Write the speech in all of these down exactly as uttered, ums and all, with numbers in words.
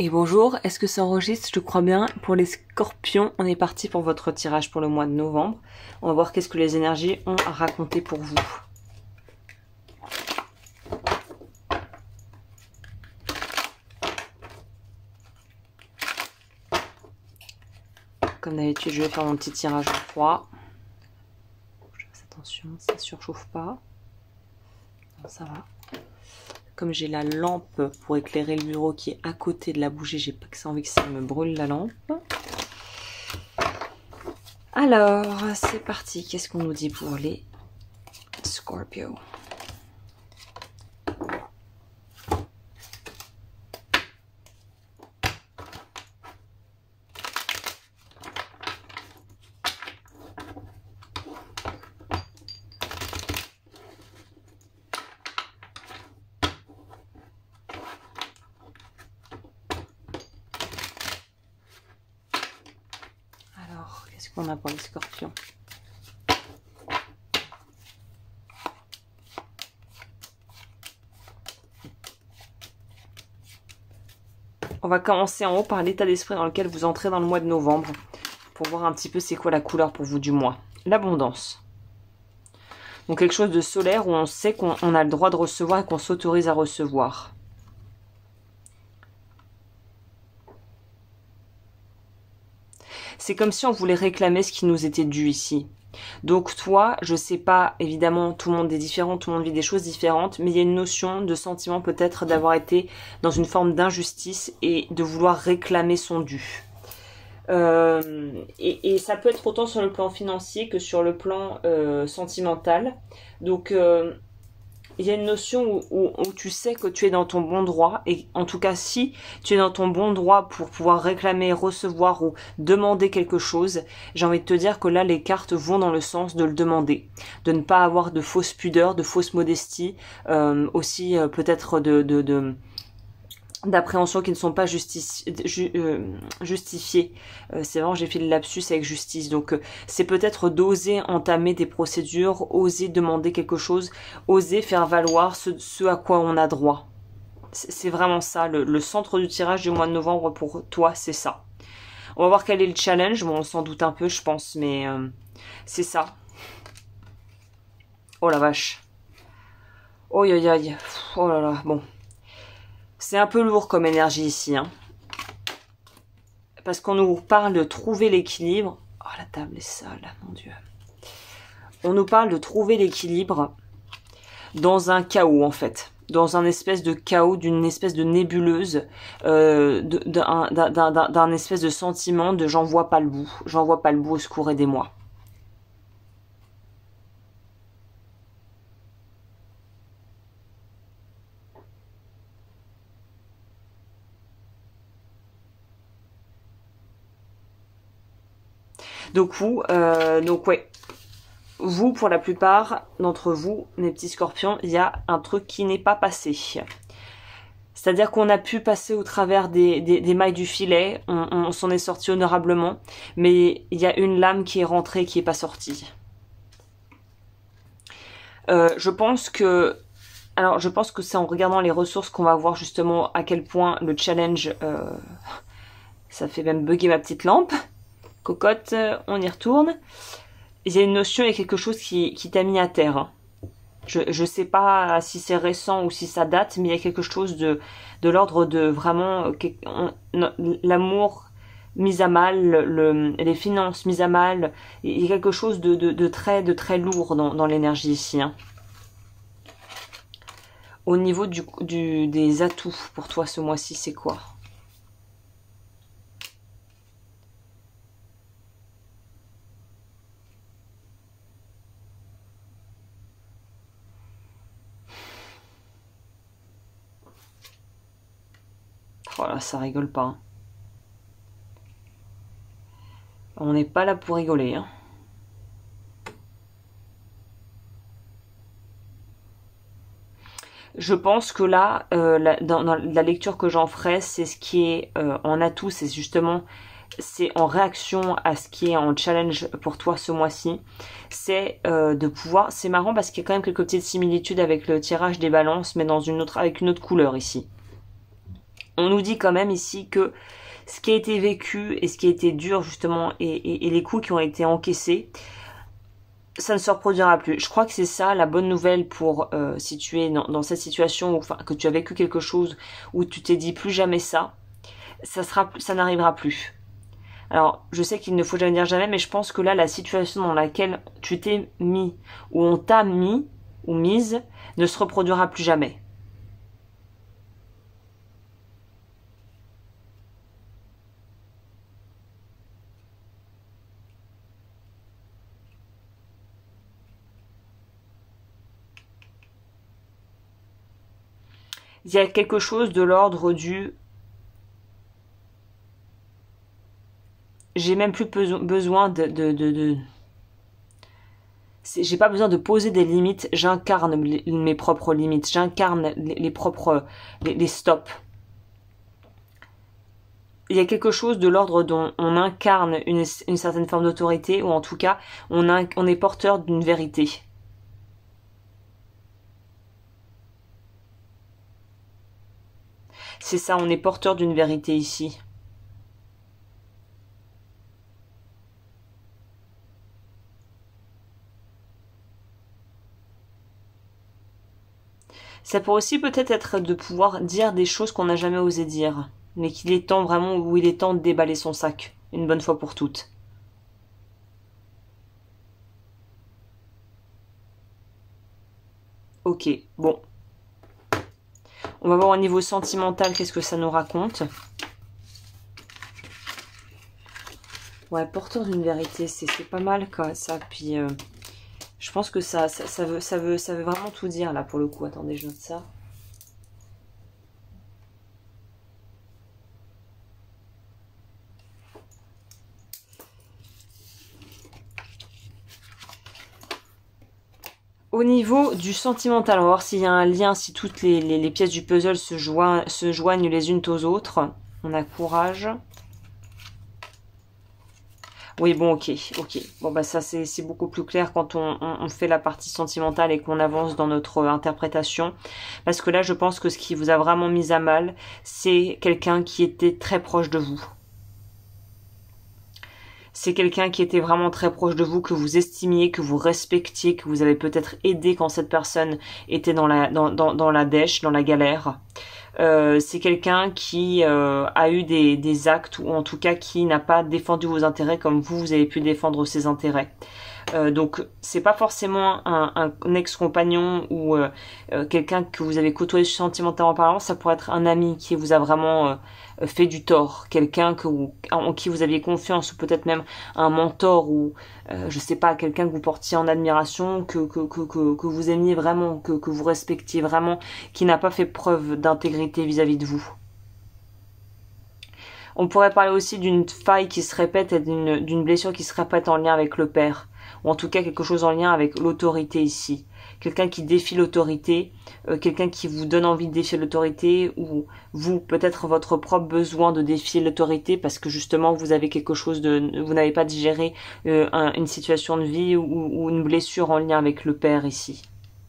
Et bonjour, est-ce que ça enregistre? Je crois bien. Pour les scorpions, on est parti pour votre tirage pour le mois de novembre. On va voir qu'est-ce que les énergies ont à raconter pour vous. Comme d'habitude, je vais faire mon petit tirage en froid. Je fasse attention, ça ne surchauffe pas. Non, ça va. Comme j'ai la lampe pour éclairer le bureau qui est à côté de la bougie, j'ai pas que ça envie que ça me brûle la lampe. Alors, c'est parti. Qu'est-ce qu'on nous dit pour les Scorpio? Qu'est-ce qu'on a pour les scorpions? On va commencer en haut par l'état d'esprit dans lequel vous entrez dans le mois de novembre. Pour voir un petit peu c'est quoi la couleur pour vous du mois. L'abondance. Donc quelque chose de solaire où on sait qu'on a le droit de recevoir et qu'on s'autorise à recevoir. C'est comme si on voulait réclamer ce qui nous était dû ici. Donc toi, je sais pas, évidemment, tout le monde est différent, tout le monde vit des choses différentes, mais il y a une notion de sentiment peut-être d'avoir été dans une forme d'injustice et de vouloir réclamer son dû. Euh, et, et ça peut être autant sur le plan financier que sur le plan euh, sentimental. Donc... Euh, il y a une notion où, où, où tu sais que tu es dans ton bon droit, et en tout cas si tu es dans ton bon droit pour pouvoir réclamer, recevoir ou demander quelque chose, j'ai envie de te dire que là les cartes vont dans le sens de le demander, de ne pas avoir de fausse pudeur, de fausse modestie, euh, aussi euh, peut-être de... de, de d'appréhensions qui ne sont pas justici ju euh, justifiées. Euh, c'est vraiment, j'ai fait le lapsus avec justice. Donc, euh, c'est peut-être d'oser entamer des procédures, oser demander quelque chose, oser faire valoir ce, ce à quoi on a droit. C'est vraiment ça. Le, le centre du tirage du mois de novembre pour toi, c'est ça. On va voir quel est le challenge. Bon, on s'en doute un peu, je pense, mais euh, c'est ça. Oh la vache. Oh aïe aïe. Oh là là. Bon. C'est un peu lourd comme énergie ici, hein. Parce qu'on nous parle de trouver l'équilibre. Oh, la table est sale, mon Dieu. On nous parle de trouver l'équilibre dans un chaos, en fait. Dans un espèce de chaos, d'une espèce de nébuleuse, euh, d'un espèce de sentiment de j'en vois pas le bout. J'en vois pas le bout, au secours, aidez-moi. Donc vous, euh, donc ouais, vous pour la plupart d'entre vous, mes petits scorpions, il y a un truc qui n'est pas passé. C'est-à-dire qu'on a pu passer au travers des, des, des mailles du filet, on, on s'en est sorti honorablement, mais il y a une lame qui est rentrée et qui n'est pas sortie. Euh, je pense que, alors je pense que c'est en regardant les ressources qu'on va voir justement à quel point le challenge, euh, ça fait même bugger ma petite lampe. Cocotte, on y retourne. Il y a une notion, il y a quelque chose qui, qui t'a mis à terre. Je ne sais pas si c'est récent ou si ça date, mais il y a quelque chose de, de l'ordre de vraiment l'amour mis à mal, le, les finances mises à mal. Il y a quelque chose de, de, de, très, de très lourd dans, dans l'énergie ici. Hein. Au niveau du, du, des atouts pour toi ce mois-ci, c'est quoi ? Oh là, ça rigole pas. Hein. On n'est pas là pour rigoler. Hein. Je pense que là, euh, la, dans, dans la lecture que j'en ferai, c'est ce qui est euh, en atout, c'est justement, c'est en réaction à ce qui est en challenge pour toi ce mois-ci. C'est euh, de pouvoir, c'est marrant parce qu'il y a quand même quelques petites similitudes avec le tirage des balances, mais dans une autre, avec une autre couleur ici. On nous dit quand même ici que ce qui a été vécu et ce qui a été dur justement et, et, et les coups qui ont été encaissés, ça ne se reproduira plus. Je crois que c'est ça la bonne nouvelle pour euh, si tu es dans, dans cette situation où, enfin, que tu as vécu quelque chose où tu t'es dit plus jamais ça, ça sera, ça n'arrivera plus. Alors, je sais qu'il ne faut jamais dire jamais, mais je pense que là, la situation dans laquelle tu t'es mis, où on t'a mis ou mise, ne se reproduira plus jamais. Il y a quelque chose de l'ordre du... J'ai même plus besoin de... de, de, de... J'ai pas besoin de poser des limites, j'incarne mes propres limites, j'incarne les, les propres... Les, les stops. Il y a quelque chose de l'ordre dont on incarne une, une certaine forme d'autorité, ou en tout cas, on, a, on est porteur d'une vérité. C'est ça, on est porteur d'une vérité ici. Ça pourrait aussi peut-être être de pouvoir dire des choses qu'on n'a jamais osé dire, mais qu'il est temps vraiment, où il est temps de déballer son sac, une bonne fois pour toutes. Ok, bon. On va voir au niveau sentimental qu'est-ce que ça nous raconte. Ouais, porteur d'une vérité, c'est pas mal quoi, ça. Puis euh, je pense que ça, ça, ça, veut, ça, veut, ça veut vraiment tout dire là pour le coup. Attendez, je note ça. Au niveau du sentimental, on va voir s'il y a un lien, si toutes les, les, les pièces du puzzle se joignent, se joignent les unes aux autres. On a courage. Oui, bon, ok, ok. Bon, bah ça, c'est beaucoup plus clair quand on, on, on fait la partie sentimentale et qu'on avance dans notre interprétation. Parce que là, je pense que ce qui vous a vraiment mis à mal, c'est quelqu'un qui était très proche de vous. C'est quelqu'un qui était vraiment très proche de vous, que vous estimiez, que vous respectiez, que vous avez peut-être aidé quand cette personne était dans la, dans, dans, dans la dèche, dans la galère. Euh, c'est quelqu'un qui euh, a eu des, des actes, ou en tout cas qui n'a pas défendu vos intérêts comme vous, vous avez pu défendre ses intérêts. Euh, donc c'est pas forcément un, un ex-compagnon ou euh, euh, quelqu'un que vous avez côtoyé sentimentalement parlant, ça pourrait être un ami qui vous a vraiment euh, fait du tort, quelqu'un que vous, en qui vous aviez confiance, ou peut-être même un mentor, ou euh, je sais pas, quelqu'un que vous portiez en admiration, que, que, que, que, que vous aimiez vraiment, que, que vous respectiez vraiment, qui n'a pas fait preuve d'intégrité vis-à-vis de vous. On pourrait parler aussi d'une faille qui se répète et d'une blessure qui se répète en lien avec le père, ou en tout cas quelque chose en lien avec l'autorité ici. Quelqu'un qui défie l'autorité, euh, quelqu'un qui vous donne envie de défier l'autorité, ou vous, peut-être votre propre besoin de défier l'autorité parce que justement vous avez quelque chose de... vous n'avez pas digéré euh, un, une situation de vie ou, ou une blessure en lien avec le père ici.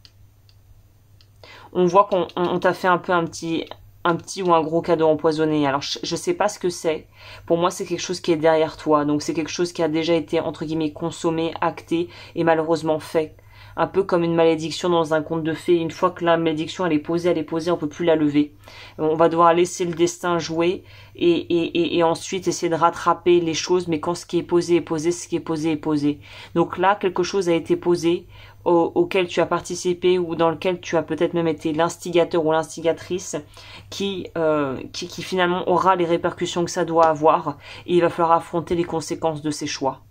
On voit qu'on on, on t'a fait un peu un petit... un petit ou un gros cadeau empoisonné. Alors, je, je sais pas ce que c'est. Pour moi, c'est quelque chose qui est derrière toi. Donc, c'est quelque chose qui a déjà été, entre guillemets, consommé, acté et malheureusement fait. Un peu comme une malédiction dans un conte de fées. Une fois que la malédiction, elle est posée, elle est posée, on peut plus la lever. On va devoir laisser le destin jouer et, et, et, et ensuite essayer de rattraper les choses. Mais quand ce qui est posé est posé, ce qui est posé est posé. Donc là, quelque chose a été posé au, auquel tu as participé ou dans lequel tu as peut-être même été l'instigateur ou l'instigatrice qui, euh, qui, qui finalement aura les répercussions que ça doit avoir et il va falloir affronter les conséquences de ses choix.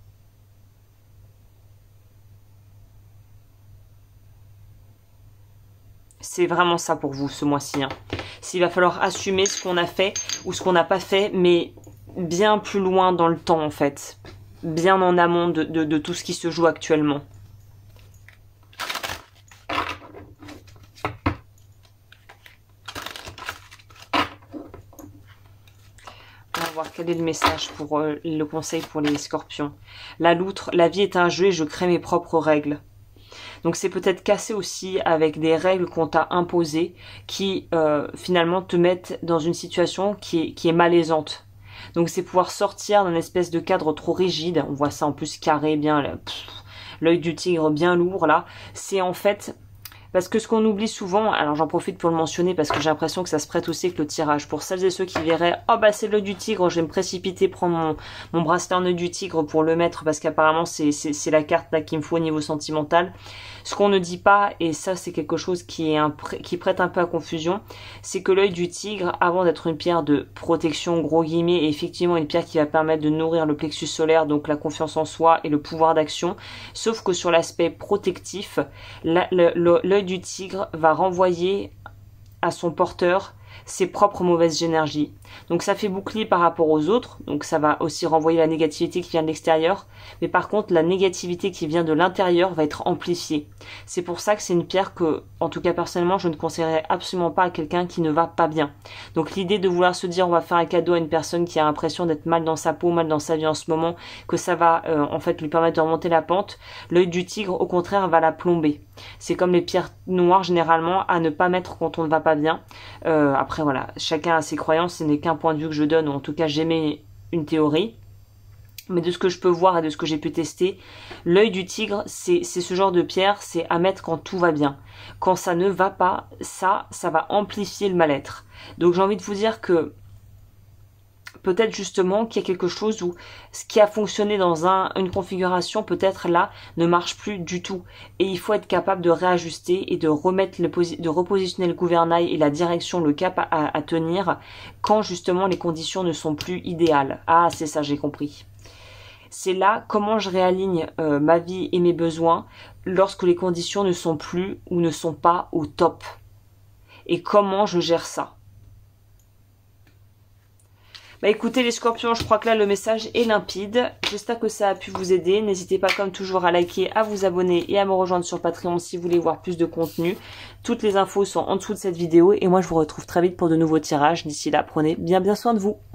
C'est vraiment ça pour vous ce mois-ci. Hein. S'il va falloir assumer ce qu'on a fait ou ce qu'on n'a pas fait, mais bien plus loin dans le temps en fait. Bien en amont de, de, de tout ce qui se joue actuellement. On va voir quel est le message pour euh, le conseil pour les scorpions. La loutre, la vie est un jeu et je crée mes propres règles. Donc c'est peut-être casser aussi avec des règles qu'on t'a imposées qui euh, finalement te mettent dans une situation qui est, qui est malaisante. Donc c'est pouvoir sortir d'un espèce de cadre trop rigide. On voit ça en plus carré, bien l'œil du tigre bien lourd là. C'est en fait... Parce que ce qu'on oublie souvent, alors j'en profite pour le mentionner parce que j'ai l'impression que ça se prête aussi avec le tirage. Pour celles et ceux qui verraient, oh bah c'est l'œil du tigre, je vais me précipiter, prendre mon, mon bracelet en œil du tigre pour le mettre parce qu'apparemment c'est c'est la carte là qu'il me faut au niveau sentimental. Ce qu'on ne dit pas, et ça c'est quelque chose qui, est un, qui prête un peu à confusion, c'est que l'œil du tigre, avant d'être une pierre de protection, gros guillemets, est effectivement une pierre qui va permettre de nourrir le plexus solaire, donc la confiance en soi et le pouvoir d'action, sauf que sur l'aspect protectif, l'œil du tigre va renvoyer à son porteur ses propres mauvaises énergies. Donc ça fait bouclier par rapport aux autres, donc ça va aussi renvoyer la négativité qui vient de l'extérieur, mais par contre la négativité qui vient de l'intérieur va être amplifiée. C'est pour ça que c'est une pierre que, en tout cas personnellement, je ne conseillerais absolument pas à quelqu'un qui ne va pas bien. Donc l'idée de vouloir se dire on va faire un cadeau à une personne qui a l'impression d'être mal dans sa peau, mal dans sa vie en ce moment, que ça va euh, en fait lui permettre de remonter la pente, l'œil du tigre au contraire va la plomber. C'est comme les pierres noires généralement à ne pas mettre quand on ne va pas bien. Euh, après voilà, chacun a ses croyances, ce n'est qu'un point de vue que je donne, ou en tout cas j'émets une théorie. Mais de ce que je peux voir et de ce que j'ai pu tester, l'œil du tigre, c'est ce genre de pierre, c'est à mettre quand tout va bien. Quand ça ne va pas, ça, ça va amplifier le mal-être. Donc j'ai envie de vous dire que peut-être justement qu'il y a quelque chose où ce qui a fonctionné dans un, une configuration, peut-être là, ne marche plus du tout. Et il faut être capable de réajuster et de remettre le de repositionner le gouvernail et la direction, le cap à, à tenir quand justement les conditions ne sont plus idéales. Ah, c'est ça, j'ai compris. C'est là comment je réaligne euh, ma vie et mes besoins lorsque les conditions ne sont plus ou ne sont pas au top. Et comment je gère ça. Bah écoutez les scorpions, je crois que là le message est limpide. J'espère que ça a pu vous aider. N'hésitez pas comme toujours à liker, à vous abonner et à me rejoindre sur Patreon si vous voulez voir plus de contenu. Toutes les infos sont en dessous de cette vidéo et moi je vous retrouve très vite pour de nouveaux tirages. D'ici là, prenez bien bien soin de vous.